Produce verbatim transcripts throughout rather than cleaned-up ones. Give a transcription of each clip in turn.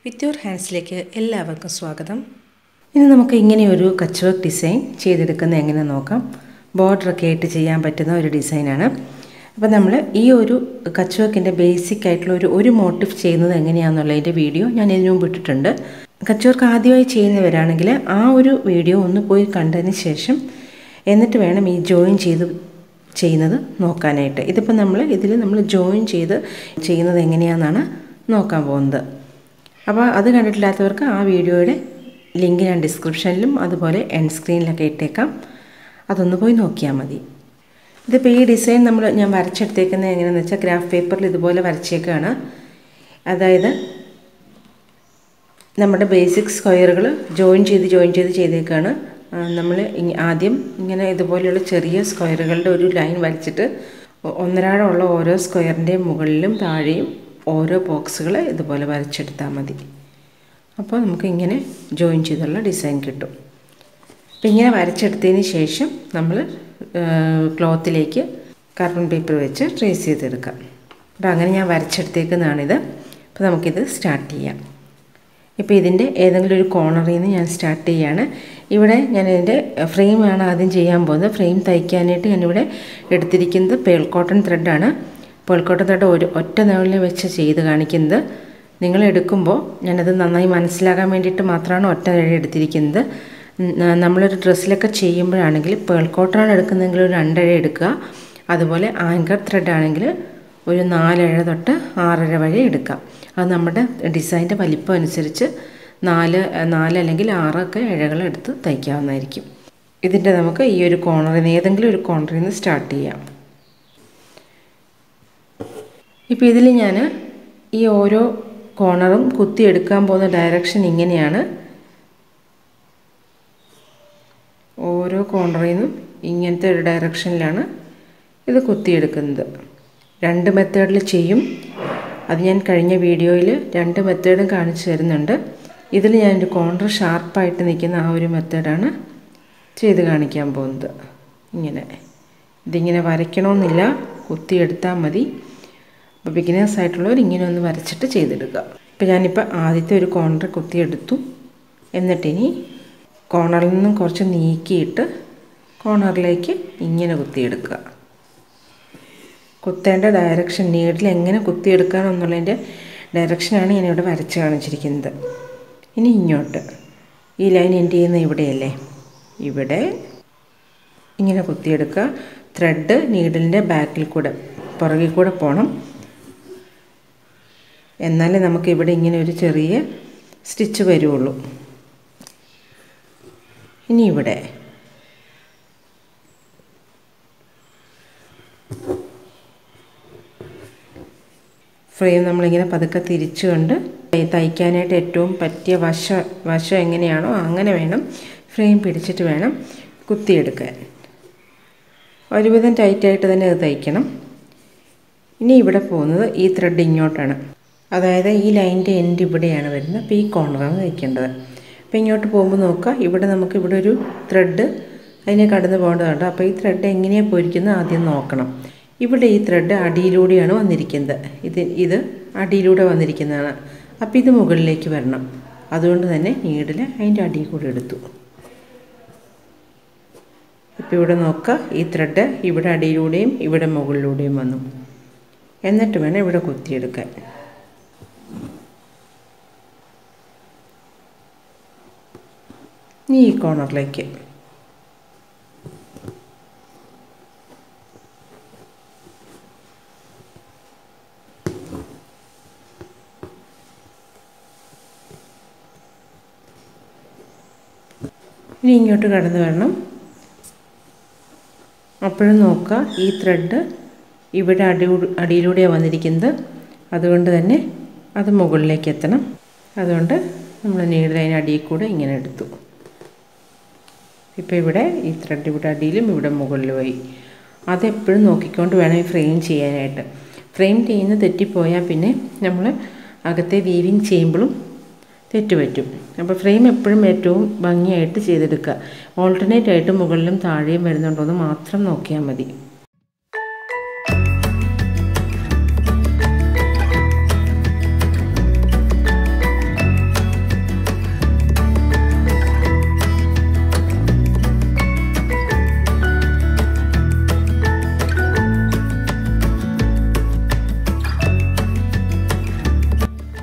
With your ഹാൻഡ്സിലേക്ക് എല്ലാവർക്കും സ്വാഗതം. ഇനി നമുക്ക് ഇങ്ങനെ ഒരു കച്ച് വർക്ക് ഡിസൈൻ ചെയ്തെടുക്കുന്നത് എങ്ങനെ നോക്കാം. ബോർഡറൊക്കെ ആയിട്ട് ചെയ്യാൻ പറ്റുന്ന ഒരു ഡിസൈനാണ്. അപ്പോൾ നമ്മൾ ഈ ഒരു കച്ച് വർക്കിൻ്റെ ബേസിക് ആയിട്ടുള്ള ഒരു ഒരു മോട്ടീവ് ചെയ്യുന്നത് എങ്ങനെയാണെന്നുള്ളതിൻ്റെ വീഡിയോ ഞാൻ ഇതിനു മുമ്പ് ഇട്ടിട്ടുണ്ട്. കച്ച് വർക്ക് ആദ്യമായി ചെയ്യുന്നവരാണെങ്കിൽ ആ ഒരു വീഡിയോ ഒന്ന് പോയി കണ്ടതിന് ശേഷം എന്നിട്ട് വേണം ഈ ജോയിൻ ചെയ്ത് ചെയ്യുന്നത് നോക്കാനായിട്ട്. ഇതിപ്പോൾ നമ്മൾ ഇതിൽ നമ്മൾ ജോയിൻ ചെയ്ത് ചെയ്യുന്നത് എങ്ങനെയാണെന്നാണ് നോക്കാൻ പോകുന്നത്. അപ്പോൾ അത് കണ്ടിട്ടില്ലാത്തവർക്ക് ആ വീഡിയോയുടെ ലിങ്ക് ഞാൻ ഡിസ്ക്രിപ്ഷനിലും അതുപോലെ എൻഡ് സ്ക്രീനിലൊക്കെ ഇട്ടേക്കാം. അതൊന്ന് പോയി നോക്കിയാൽ മതി. ഇതിപ്പോൾ ഈ ഡിസൈൻ നമ്മൾ ഞാൻ വരച്ചെടുത്തേക്കുന്നത് എങ്ങനെയാണെന്ന് വെച്ചാൽ ഗ്രാഫ് പേപ്പറിൽ ഇതുപോലെ വരച്ചേക്കാണ്. അതായത് നമ്മുടെ ബേസിക് സ്ക്വയറുകൾ ജോയിൻ ചെയ്ത് ജോയിൻ ചെയ്ത് ചെയ്തേക്കാണ്. നമ്മൾ ആദ്യം ഇങ്ങനെ ഇതുപോലെയുള്ള ചെറിയ സ്ക്വയറുകളുടെ ഒരു ലൈൻ വരച്ചിട്ട് ഒന്നരാടമുള്ള ഓരോ സ്ക്വയറിൻ്റെയും മുകളിലും താഴെയും ഓരോ ബോക്സുകൾ ഇതുപോലെ വരച്ചെടുത്താൽ മതി. അപ്പോൾ നമുക്ക് ഇങ്ങനെ ജോയിൻ ചെയ്തുള്ള ഡിസൈൻ കിട്ടും. അപ്പോൾ ഇങ്ങനെ വരച്ചെടുത്തതിന് ശേഷം നമ്മൾ ക്ലോത്തിലേക്ക് കാർബൺ പേപ്പർ വെച്ച് ട്രേസ് ചെയ്തെടുക്കാം. അപ്പോൾ അങ്ങനെ ഞാൻ വരച്ചെടുത്തേക്കുന്നതാണിത്. അപ്പോൾ നമുക്കിത് സ്റ്റാർട്ട് ചെയ്യാം. ഇപ്പോൾ ഇതിൻ്റെ ഏതെങ്കിലും ഒരു കോർണറിൽ നിന്ന് ഞാൻ സ്റ്റാർട്ട് ചെയ്യുകയാണ്. ഇവിടെ ഞാനിതിൻ്റെ ഫ്രെയിമാണ് ആദ്യം ചെയ്യാൻ പോകുന്നത്. ഫ്രെയിം തയ്ക്കാനായിട്ട് ഞാനിവിടെ എടുത്തിരിക്കുന്നത് പേൾ കോട്ടൺ ത്രെഡാണ്. പേൾ കോട്ടൺ ത്രെഡ് ഒരു ഒറ്റ നൂലിൽ വെച്ച് ചെയ്ത് കാണിക്കുന്നത്. നിങ്ങൾ എടുക്കുമ്പോൾ ഞാനത് നന്നായി മനസ്സിലാകാൻ വേണ്ടിയിട്ട് മാത്രമാണ് ഒറ്റ നൂല് എടുത്തിരിക്കുന്നത്. നമ്മളൊരു ഡ്രസ്സിലൊക്കെ ചെയ്യുമ്പോഴാണെങ്കിൽ പേൾ കോട്ടൺ എടുക്കുന്നതെങ്കിൽ ഒരു രണ്ടഴ എടുക്കുക. അതുപോലെ ആങ്കർ ത്രെഡ് ആണെങ്കിൽ ഒരു നാലഴ തൊട്ട് ആറര വരെ എടുക്കാം. അത് നമ്മുടെ ഡിസൈൻ്റെ വലിപ്പം അനുസരിച്ച് നാല് നാല് അല്ലെങ്കിൽ ആറൊക്കെ ഇഴകൾ എടുത്ത് തയ്ക്കാവുന്നതായിരിക്കും. ഇതിൻ്റെ നമുക്ക് ഈ ഒരു കോർണറിൽ നിന്ന് ഏതെങ്കിലും ഒരു കോർണറിൽ നിന്ന് സ്റ്റാർട്ട് ചെയ്യാം. ഇപ്പോൾ ഇതിൽ ഞാൻ ഈ ഓരോ കോർണറും കുത്തിയെടുക്കാൻ പോകുന്ന ഡയറക്ഷൻ ഇങ്ങനെയാണ്. ഓരോ കോർണറിൽ നിന്നും ഇങ്ങനത്തെ ഒരു ഡയറക്ഷനിലാണ് ഇത് കുത്തിയെടുക്കുന്നത്. രണ്ട് മെത്തേഡിൽ ചെയ്യും. അത് ഞാൻ കഴിഞ്ഞ വീഡിയോയിൽ രണ്ട് മെത്തേഡും കാണിച്ചു തരുന്നുണ്ട്. ഇതിൽ ഞാനൊരു കോർണർ ഷാർപ്പായിട്ട് നിൽക്കുന്ന ആ ഒരു മെത്തേഡാണ് ചെയ്ത് കാണിക്കാൻ പോകുന്നത്. ഇങ്ങനെ ഇതിങ്ങനെ വരയ്ക്കണമെന്നില്ല, കുത്തിയെടുത്താൽ മതി. അപ്പോൾ ബിഗിനേഴ്സ് ആയിട്ടുള്ളവർ ഇങ്ങനെ ഒന്ന് വരച്ചിട്ട് ചെയ്തെടുക്കുക. ഇപ്പോൾ ഞാനിപ്പോൾ ആദ്യത്തെ ഒരു കോർണർ കുത്തിയെടുത്തു. എന്നിട്ടിനി കോർണറിൽ നിന്നും കുറച്ച് നീക്കിയിട്ട് കോർണറിലേക്ക് ഇങ്ങനെ കുത്തിയെടുക്കുക. കുത്തേണ്ട ഡയറക്ഷൻ നീഡിൽ എങ്ങനെ കുത്തിയെടുക്കാമെന്നുള്ളതിൻ്റെ ഡയറക്ഷനാണ് ഞാനിവിടെ വരച്ച് കാണിച്ചിരിക്കുന്നത്. ഇനി ഇങ്ങോട്ട് ഈ ലൈൻ എൻഡ് ചെയ്യുന്ന ഇവിടെയല്ലേ, ഇവിടെ ഇങ്ങനെ കുത്തിയെടുക്കുക. ത്രെഡ് നീഡിലിൻ്റെ ബാക്കിൽ കൂടെ പുറകിൽ കൂടെ പോകണം. എന്നാലേ നമുക്ക് ഇവിടെ ഇങ്ങനെ ഒരു ചെറിയ സ്റ്റിച്ച് വരുള്ളൂ. ഇനി ഇവിടെ ഫ്രെയിം നമ്മളിങ്ങനെ പതുക്കെ തിരിച്ചുകൊണ്ട് തയ്ക്കാനായിട്ട് ഏറ്റവും പറ്റിയ വശ വശം എങ്ങനെയാണോ അങ്ങനെ വേണം ഫ്രെയിം പിടിച്ചിട്ട് വേണം കുത്തിയെടുക്കാൻ. ഒരുവിധം ടൈറ്റായിട്ട് തന്നെ അത് തയ്ക്കണം. ഇനി ഇവിടെ പോകുന്നത് ഈ ത്രെഡ് ഇങ്ങോട്ടാണ്. അതായത് ഈ ലൈനിൻ്റെ എൻഡ് ഇവിടെയാണ് വരുന്നത്. അപ്പോൾ ഈ കോർണറാണ് തയ്ക്കേണ്ടത്. അപ്പോൾ ഇങ്ങോട്ട് പോകുമ്പോൾ നോക്കുക, ഇവിടെ നമുക്ക് ഇവിടെ ഒരു ത്രെഡ് അതിനെ കടന്ന് പോകേണ്ടതുണ്ട്. അപ്പോൾ ഈ ത്രെഡ് എങ്ങനെയാണ് പോയിരിക്കുന്നത് ആദ്യം നോക്കണം. ഇവിടെ ഈ ത്രെഡ് അടിയിലൂടെയാണ് വന്നിരിക്കുന്നത്. ഇത് ഇത് അടിയിലൂടെ വന്നിരിക്കുന്നതാണ്. അപ്പോൾ ഇത് മുകളിലേക്ക് വരണം. അതുകൊണ്ട് തന്നെ നീഡിൽ അതിൻ്റെ അടിയിൽ കൂടെ എടുത്തു. ഇപ്പോൾ ഇവിടെ നോക്കുക, ഈ ത്രെഡ് ഇവിടെ അടിയിലൂടെയും ഇവിടെ മുകളിലൂടെയും വന്നു. എന്നിട്ട് വേണം ഇവിടെ കുത്തിയെടുക്കാൻ. ഈ കോർണറിലേക്ക് ഇനി ഇങ്ങോട്ട് കടന്നു വരണം. അപ്പോഴും നോക്കുക, ഈ ത്രെഡ് ഇവിടെ അടി അടിയിലൂടെയാണ് വന്നിരിക്കുന്നത്. അതുകൊണ്ട് തന്നെ അത് മുകളിലേക്ക് എത്തണം. അതുകൊണ്ട് നമ്മൾ നീഡിൽ അതിന് അടിയിൽ കൂടെ ഇങ്ങനെ എടുത്തു. ഇപ്പോൾ ഇവിടെ ഈ ത്രെഡ് ഇവിടെ അടിയിലും ഇവിടെ മുകളിലുമായി. അതെപ്പോഴും നോക്കിക്കൊണ്ട് വേണം ഈ ഫ്രെയിം ചെയ്യാനായിട്ട്. ഫ്രെയിം ചെയ്യുന്ന തെറ്റിപ്പോയാൽ പിന്നെ നമ്മൾ അകത്തെ വീവിങ് ചെയ്യുമ്പോഴും തെറ്റുപറ്റും. അപ്പോൾ ഫ്രെയിം എപ്പോഴും ഏറ്റവും ഭംഗിയായിട്ട് ചെയ്തെടുക്കുക. ഓൾട്ടർനേറ്റ് ആയിട്ട് മുകളിലും താഴെയും വരുന്നുണ്ടോ എന്ന് മാത്രം നോക്കിയാൽ മതി.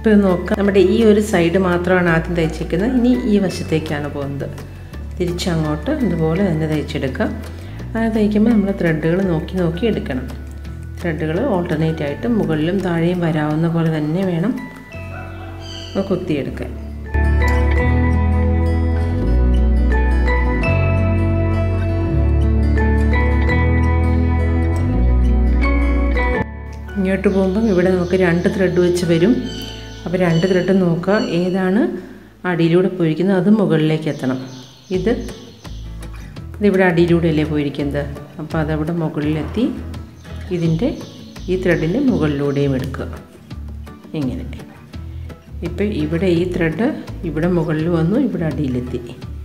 അപ്പോൾ ഇത് നോക്കാം, നമ്മുടെ ഈ ഒരു സൈഡ് മാത്രമാണ് ആദ്യം തയ്ച്ചിരിക്കുന്നത്. ഇനി ഈ വശത്തേക്കാണ് പോകുന്നത്. തിരിച്ചങ്ങോട്ട് ഇതുപോലെ തന്നെ തയ്ച്ചെടുക്കാം. അത് തയ്ക്കുമ്പോൾ നമ്മൾ ത്രെഡുകൾ നോക്കി നോക്കി എടുക്കണം. ത്രെഡുകൾ ഓൾട്ടർനേറ്റ് ആയിട്ട് മുകളിലും താഴെയും വരാവുന്ന പോലെ തന്നെ വേണം കുത്തിയെടുക്കാൻ. ഇങ്ങോട്ട് പോകുമ്പം ഇവിടെ നമുക്ക് രണ്ട് ത്രെഡ് വെച്ച് വരും. അപ്പോൾ രണ്ട് ത്രെഡ് നോക്കുക, ഏതാണ് അടിയിലൂടെ പോയിരിക്കുന്നത് അത് മുകളിലേക്ക് എത്തണം. ഇത് ഇതിവിടെ അടിയിലൂടെയല്ലേ പോയിരിക്കുന്നത്, അപ്പോൾ അതവിടെ മുകളിലെത്തി ഇതിൻ്റെ ഈ ത്രെഡിൻ്റെ മുകളിലൂടെയും എടുക്കുക. ഇങ്ങനെ ഇപ്പോൾ ഇവിടെ ഈ ത്രെഡ് ഇവിടെ മുകളിൽ വന്നു, ഇവിടെ അടിയിലെത്തി.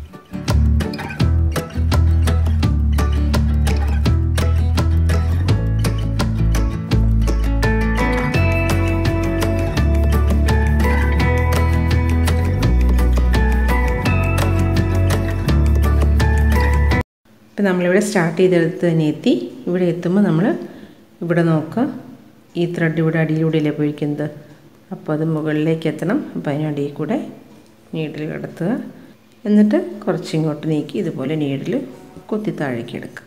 ഇപ്പം നമ്മളിവിടെ സ്റ്റാർട്ട് ചെയ്തെടുത്ത് തന്നെ എത്തി. ഇവിടെ എത്തുമ്പോൾ നമ്മൾ ഇവിടെ നോക്കുക, ഈ ത്രെഡ് ഇവിടെ അടിയിലൂടെയല്ലേ പോയിരിക്കുന്നത്, അപ്പോൾ അത് മുകളിലേക്ക് എത്തണം. അപ്പോൾ അതിനടിയിൽ കൂടെ നീഡിൽ കടത്തുക, എന്നിട്ട് കുറച്ചിങ്ങോട്ട് നീക്കി ഇതുപോലെ നീഡിൽ കുത്തി താഴേക്ക് എടുക്കുക.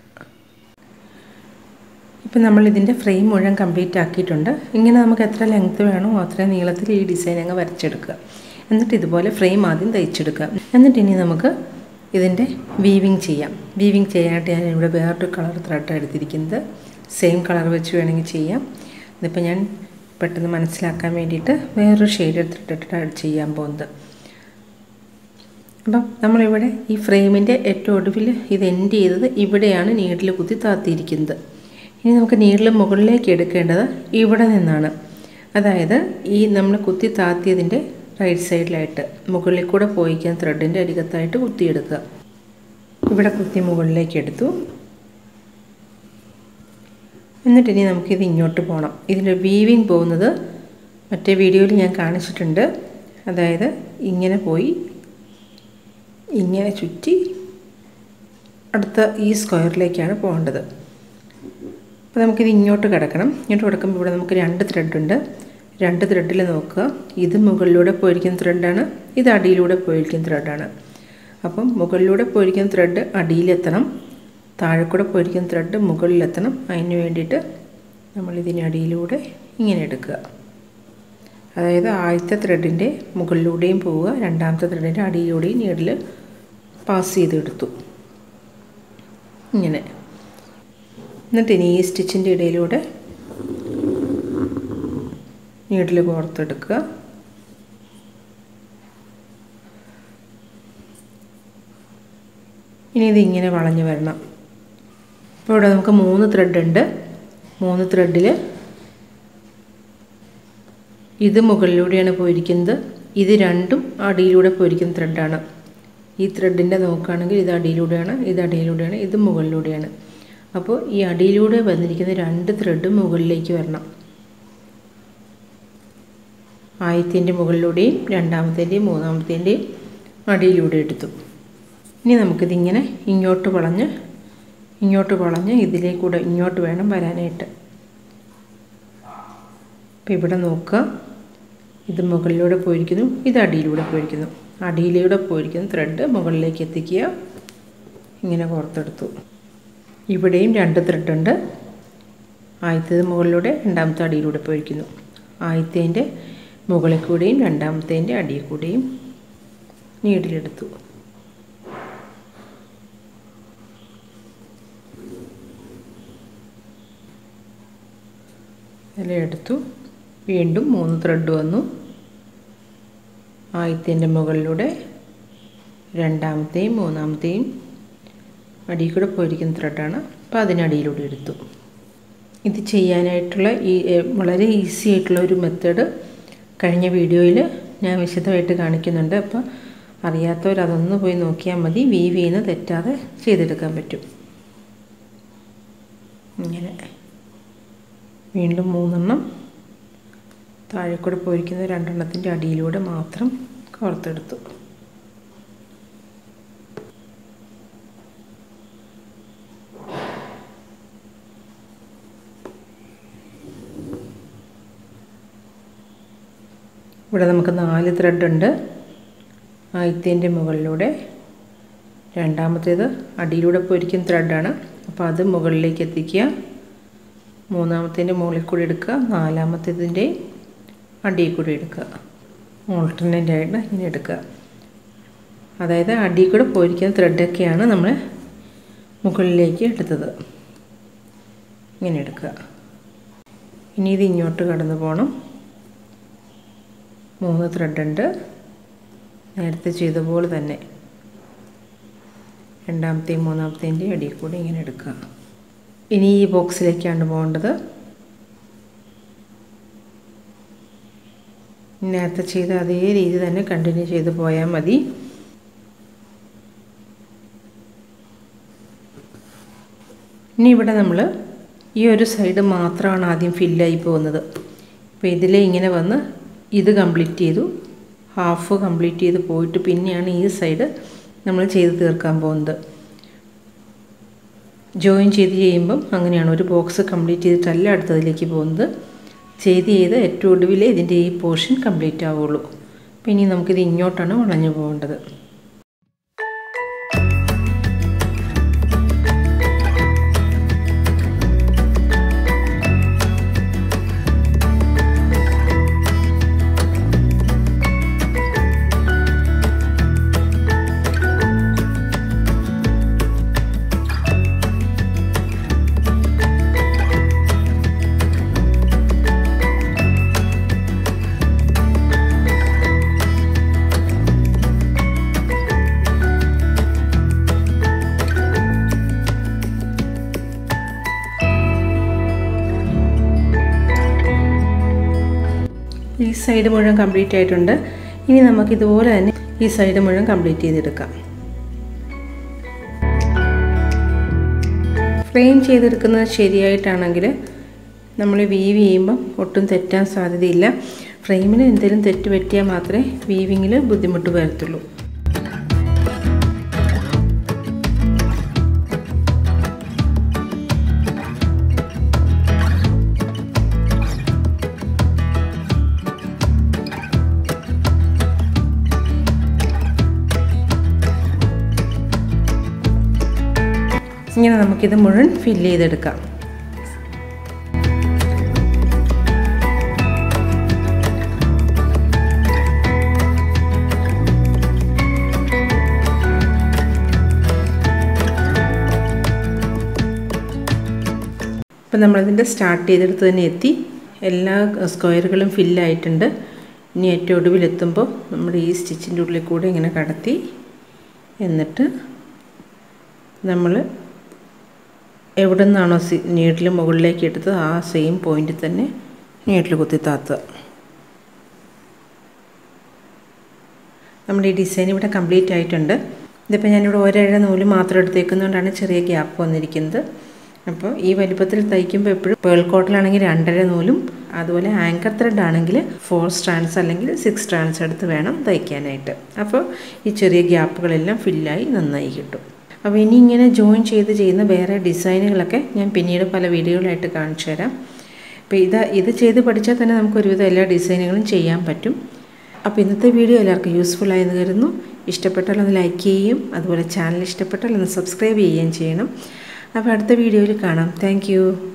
ഇപ്പം നമ്മളിതിൻ്റെ ഫ്രെയിം മുഴുവൻ കംപ്ലീറ്റ് ആക്കിയിട്ടുണ്ട്. ഇങ്ങനെ നമുക്ക് എത്ര ലെങ്ത്ത് വേണോ അത്രയും നീളത്തിൽ ഈ ഡിസൈൻ അങ്ങ് വരച്ചെടുക്കുക. എന്നിട്ട് ഇതുപോലെ ഫ്രെയിം ആദ്യം തയ്ച്ചെടുക്കുക. എന്നിട്ട് ഇനി നമുക്ക് ഇതിൻ്റെ വീവിങ് ചെയ്യാം. വീവിങ് ചെയ്യാനായിട്ട് ഞാൻ ഇവിടെ വേറൊരു കളർ ത്രെഡ് എടുത്തിരിക്കുന്നത്. സെയിം കളർ വെച്ച് വേണമെങ്കിൽ ചെയ്യാം. ഇതിപ്പോൾ ഞാൻ പെട്ടെന്ന് മനസ്സിലാക്കാൻ വേണ്ടിയിട്ട് വേറൊരു ഷെയ്ഡ് ത്രെഡ് ചെയ്യാൻ പോകുന്നത്. അപ്പം നമ്മളിവിടെ ഈ ഫ്രെയിമിൻ്റെ ഏറ്റവും ഒടുവിൽ ഇത് എൻഡ് ചെയ്തത് ഇവിടെയാണ് നീഡിൽ കുത്തി താത്തിയിരിക്കുന്നത്. ഇനി നമുക്ക് നീഡിൽ മുകളിലേക്ക് എടുക്കേണ്ടത് ഇവിടെ നിന്നാണ്. അതായത് ഈ നമ്മൾ കുത്തി താത്തിയതിൻ്റെ റൈറ്റ് സൈഡിലായിട്ട് മുകളിൽ കൂടെ പോയിക്കാൻ ത്രെഡിൻ്റെ അരികത്തായിട്ട് കുത്തിയെടുക്കുക. ഇവിടെ കുത്തി മുകളിലേക്ക് എടുത്തു. എന്നിട്ടിനി നമുക്കിത് ഇങ്ങോട്ട് പോകണം. ഇതിൻ്റെ വീവിങ് പോകുന്നത് മറ്റേ വീഡിയോയിൽ ഞാൻ കാണിച്ചിട്ടുണ്ട്. അതായത് ഇങ്ങനെ പോയി ഇങ്ങനെ ചുറ്റി അടുത്ത ഈ സ്ക്വയറിലേക്കാണ് പോകേണ്ടത്. അപ്പോൾ നമുക്കിത് ഇങ്ങോട്ട് കിടക്കണം. ഇങ്ങോട്ട് കിടക്കുമ്പോൾ ഇവിടെ നമുക്ക് രണ്ട് ത്രെഡുണ്ട്. രണ്ട് ത്രെഡിൽ നോക്കുക, ഇത് മുകളിലൂടെ പോയിരിക്കുന്ന ത്രെഡാണ്, ഇത് അടിയിലൂടെ പോയിരിക്കുന്ന ത്രെഡാണ്. അപ്പം മുകളിലൂടെ പോയിരിക്കുന്ന ത്രെഡ് അടിയിലെത്തണം, താഴെ കൂടെ പോയിരിക്കുന്ന ത്രെഡ് മുകളിലെത്തണം. അതിന് വേണ്ടിയിട്ട് നമ്മൾ ഇതിനടിയിലൂടെ ഇങ്ങനെ എടുക്കുക. അതായത് ആദ്യത്തെ ത്രെഡിൻ്റെ മുകളിലൂടെയും പോവുക, രണ്ടാമത്തെ ത്രെഡിൻ്റെ അടിയിലൂടെയും നീഡിൽ പാസ് ചെയ്തെടുത്തു. ഇങ്ങനെ എന്നിട്ട് ഇനി ഈ സ്റ്റിച്ചിൻ്റെ ഇടയിലൂടെ നീഡിൽ കോർത്തെടുക്കുക. ഇനി ഇതിങ്ങനെ വളഞ്ഞു വരണം. ഇപ്പോൾ ഇവിടെ നമുക്ക് മൂന്ന് ത്രെഡ് ഉണ്ട്. മൂന്ന് ത്രെഡിൽ ഇത് മുകളിലൂടെയാണ് പോയിരിക്കുന്നത്, ഇത് രണ്ടും അടിയിലൂടെ പോയിരിക്കുന്ന ത്രെഡാണ്. ഈ ത്രെഡിൻ്റെ നോക്കുകയാണെങ്കിൽ ഇത് അടിയിലൂടെയാണ്, ഇത് അടിയിലൂടെയാണ്, ഇത് മുകളിലൂടെയാണ്. അപ്പോൾ ഈ അടിയിലൂടെ വന്നിരിക്കുന്ന രണ്ട് ത്രെഡ് മുകളിലേക്ക് വരണം. ആദ്യത്തിൻ്റെ മുകളിലൂടെയും രണ്ടാമത്തേൻ്റെയും മൂന്നാമത്തേൻ്റെയും അടിയിലൂടെ എടുത്തു. ഇനി നമുക്കിതിങ്ങനെ ഇങ്ങോട്ട് വളഞ്ഞ് ഇങ്ങോട്ട് വളഞ്ഞ് ഇതിലേക്കൂടെ ഇങ്ങോട്ട് വേണം വരാനായിട്ട്. അപ്പോൾ ഇവിടെ നോക്കുക, ഇത് മുകളിലൂടെ പോയിരിക്കുന്നു, ഇത് അടിയിലൂടെ പോയിരിക്കുന്നു. അടിയിലൂടെ പോയിരിക്കുന്ന ത്രെഡ് മുകളിലേക്ക് എത്തിക്കുക. ഇങ്ങനെ കോർത്തെടുത്തു. ഇവിടെയും രണ്ട് ത്രെഡുണ്ട്. ആദ്യത്തേത് മുകളിലൂടെ, രണ്ടാമത്തെ അടിയിലൂടെ പോയിരിക്കുന്നു. ആദ്യത്തേൻ്റെ മുകളിൽ കൂടെയും രണ്ടാമത്തേൻ്റെ അടിയിൽ കൂടെയും നീഡിലെടുത്തു. ഇതിലെടുത്തു. വീണ്ടും മൂന്ന് ത്രെഡ് വന്നു. ആദ്യത്തേൻ്റെ മുകളിലൂടെ, രണ്ടാമത്തെയും മൂന്നാമത്തെയും അടിയിൽ കൂടെ പോയിരിക്കുന്ന ത്രെഡാണ്. അപ്പോൾ അതിനടിയിലൂടെ എടുത്തു. ഇത് ചെയ്യാനായിട്ടുള്ള ഈ വളരെ ഈസി ആയിട്ടുള്ള ഒരു മെത്തേഡ് കഴിഞ്ഞ വീഡിയോയിൽ ഞാൻ വിശദമായിട്ട് കാണിക്കുന്നുണ്ട്. അപ്പോൾ അറിയാത്തവർ അതൊന്ന് പോയി നോക്കിയാൽ മതി. വീവ് ചെയ്യുന്ന തെറ്റാതെ ചെയ്തെടുക്കാൻ പറ്റും. ഇങ്ങനെ വീണ്ടും മൂന്നെണ്ണം താഴെ കൂടെ പോയിരിക്കുന്ന രണ്ടെണ്ണത്തിൻ്റെ അടിയിലൂടെ മാത്രം കോർത്തെടുത്തു. ഇവിടെ നമുക്ക് നാല് ത്രെഡ് ഉണ്ട്. ആദ്യത്തേൻ്റെ മുകളിലൂടെ, രണ്ടാമത്തേത് അടിയിലൂടെ പോയിരിക്കുന്ന ത്രെഡാണ്, അപ്പോൾ അത് മുകളിലേക്ക് എത്തിക്കുക. മൂന്നാമത്തേൻ്റെ മുകളിൽ കൂടി എടുക്കുക, നാലാമത്തേതിൻ്റെ അടിയിൽ കൂടി എടുക്കുക. ഓൾട്ടർനേറ്റ് ആയിട്ട് ഇങ്ങനെ എടുക്കുക. അതായത് അടിയിൽ കൂടെ പോയിരിക്കുന്ന ത്രെഡൊക്കെയാണ് നമ്മൾ മുകളിലേക്ക് എടുത്തത്. ഇങ്ങനെ എടുക്കുക. ഇനി ഇത് ഇങ്ങോട്ട് കടന്നു പോകണം. മൂന്ന് ത്രെഡുണ്ട്. നേരത്തെ ചെയ്ത പോലെ തന്നെ രണ്ടാമത്തെയും മൂന്നാമത്തേൻ്റെ അടിയിൽ കൂടി ഇങ്ങനെ എടുക്കുക. ഇനി ഈ ബോക്സിലേക്കാണ് പോകേണ്ടത്. നേരത്തെ ചെയ്ത അതേ രീതി തന്നെ കണ്ടിന്യൂ ചെയ്ത് പോയാൽ മതി. ഇനി ഇവിടെ നമ്മൾ ഈ ഒരു സൈഡ് മാത്രമാണ് ആദ്യം ഫില്ലായി പോകുന്നത്. അപ്പോൾ ഇതിലെ ഇങ്ങനെ വന്ന് ഇത് കംപ്ലീറ്റ് ചെയ്തു, ഹാഫ് കംപ്ലീറ്റ് ചെയ്ത് പോയിട്ട് പിന്നെയാണ് ഈ സൈഡ് നമ്മൾ ചെയ്ത് തീർക്കാൻ പോകുന്നത്. ജോയിൻ ചെയ്ത് ചെയ്യുമ്പം അങ്ങനെയാണ്, ഒരു ബോക്സ് കംപ്ലീറ്റ് ചെയ്തിട്ടല്ല അടുത്തതിലേക്ക് പോകുന്നത്. ചെയ്ത് ചെയ്ത് ഏറ്റവും ഒടുവിൽ ഇതിൻ്റെ ഈ പോർഷൻ കംപ്ലീറ്റ് ആവുള്ളൂ. അപ്പോൾ ഇനി നമുക്കിത് ഇങ്ങോട്ടാണ് വളഞ്ഞു പോകേണ്ടത്. ഈ സൈഡ് മുഴുവൻ കംപ്ലീറ്റ് ആയിട്ടുണ്ട്. ഇനി നമുക്കിതുപോലെ തന്നെ ഈ സൈഡ് മുഴുവൻ കംപ്ലീറ്റ് ചെയ്തെടുക്കാം. ഫ്രെയിം ചെയ്തെടുക്കുന്നത് ശരിയായിട്ടാണെങ്കിൽ നമ്മൾ വീവ് ചെയ്യുമ്പം ഒട്ടും തെറ്റാൻ സാധ്യതയില്ല. ഫ്രെയിമിന് എന്തെങ്കിലും തെറ്റ് പറ്റിയാൽ മാത്രമേ വീവിങ്ങിൽ ബുദ്ധിമുട്ട് വരത്തുള്ളൂ. ഇങ്ങനെ നമുക്കിത് മുഴുവൻ ഫില്ല് ചെയ്തെടുക്കാം. ഇപ്പം നമ്മളിതിൻ്റെ സ്റ്റാർട്ട് ചെയ്തെടുത്ത് തന്നെ എത്തി. എല്ലാ സ്ക്വയറുകളും ഫില്ലായിട്ടുണ്ട്. ഇനി ഏറ്റവും ഒടുവിലെത്തുമ്പോൾ നമ്മുടെ ഈ സ്റ്റിച്ചിൻ്റെ ഉള്ളിൽ കൂടെ ഇങ്ങനെ കടത്തി, എന്നിട്ട് നമ്മൾ എവിടെ നിന്നാണോ സി നീഡിൽ മുകളിലേക്ക് എടുത്തത് ആ സെയിം പോയിൻറ്റിൽ തന്നെ നീഡിൽ കുത്തി താത്തുക. നമ്മുടെ ഈ ഡിസൈൻ ഇവിടെ കംപ്ലീറ്റ് ആയിട്ടുണ്ട്. ഇതിപ്പോൾ ഞാനിവിടെ ഒരഴ നൂല് മാത്രം എടുത്തേക്കുന്നതുകൊണ്ടാണ് ചെറിയ ഗ്യാപ്പ് വന്നിരിക്കുന്നത്. അപ്പോൾ ഈ വലിപ്പത്തിൽ തയ്ക്കുമ്പോൾ എപ്പോഴും പേൾ കോട്ടലാണെങ്കിൽ രണ്ടര നൂലും, അതുപോലെ ആങ്കർ ത്രെഡ് ആണെങ്കിൽ ഫോർ സ്ട്രാൻഡ്സ് അല്ലെങ്കിൽ സിക്സ് സ്ട്രാൻഡ്സ് എടുത്ത് വേണം തയ്ക്കാനായിട്ട്. അപ്പോൾ ഈ ചെറിയ ഗ്യാപ്പുകളെല്ലാം ഫില്ലായി നന്നായി കിട്ടും. അപ്പോൾ ഇനി ഇങ്ങനെ ജോയിൻ ചെയ്ത് ചെയ്യുന്ന വേറെ ഡിസൈനുകളൊക്കെ ഞാൻ പിന്നീട് പല വീഡിയോകളായിട്ട് കാണിച്ചു തരാം. അപ്പോൾ ഇത് ഇത് ചെയ്ത് പഠിച്ചാൽ തന്നെ നമുക്ക് ഒരുവിധം എല്ലാ ഡിസൈനുകളും ചെയ്യാൻ പറ്റും. അപ്പോൾ ഇന്നത്തെ വീഡിയോ എല്ലാവർക്കും യൂസ്ഫുൾ ആയെന്ന് കരുതുന്നു. ഇഷ്ടപ്പെട്ടാൽ ഒന്ന് ലൈക്ക് ചെയ്യുകയും അതുപോലെ ചാനൽ ഇഷ്ടപ്പെട്ടാൽ ഒന്ന് സബ്സ്ക്രൈബ് ചെയ്യുകയും ചെയ്യണം. അപ്പോൾ അടുത്ത വീഡിയോയിൽ കാണാം. താങ്ക്